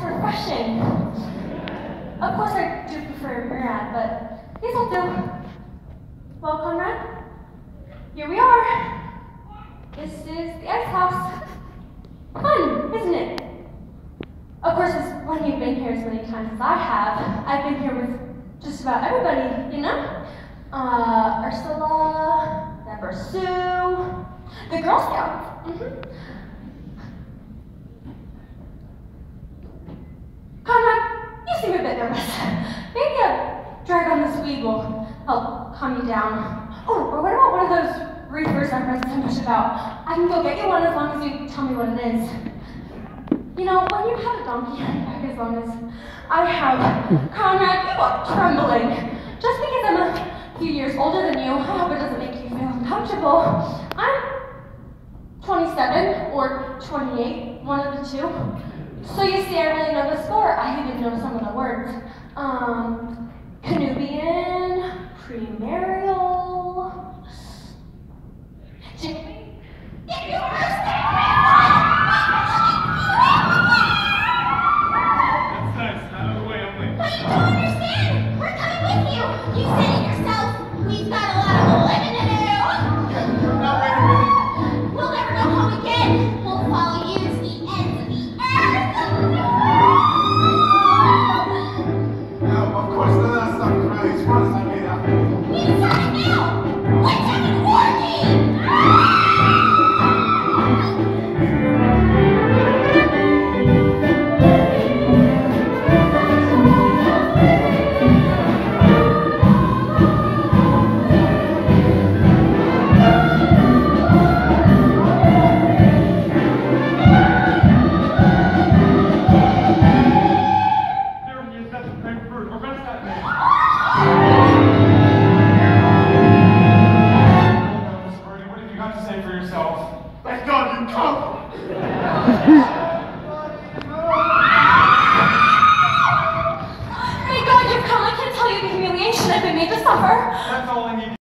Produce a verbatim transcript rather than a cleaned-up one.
refreshing. Of course, I do prefer Murad, but these will do. Well, Conrad, here we are. This is the ice house. Fun, isn't it? Of course, when you've been here as many times as I have, I've been here with just about everybody, you know? Uh, Ursula, Deborah Sue, the Girl Scouts. Mm-hmm. Conrad, you seem a bit nervous. Maybe a drag on this weed will help calm you down. Oh, or what about one of those reefers I've read so much about? I can go get you one as long as you tell me what it is. You know, when you have a donkey back as long as I have, Conrad, you are trembling. Just because I'm a few years older than you, I hope it doesn't make you feel uncomfortable. I'm twenty-seven or twenty-eight, one of the two. So you see, I really know the score. I even know some of the words. Um, Canubian, premarial, Jimmy. If you understand me, that's nice. Out of the way, I'm late. But you don't understand. We're coming with you. You said it yourself. We've got a lot of living to do. Yeah, now wait a minute. We'll never go home again. We'll follow you to the ends of the earth. No, of course, that's not really as fun as I made out. We decided now. Let's have an orgy. Thank God you come!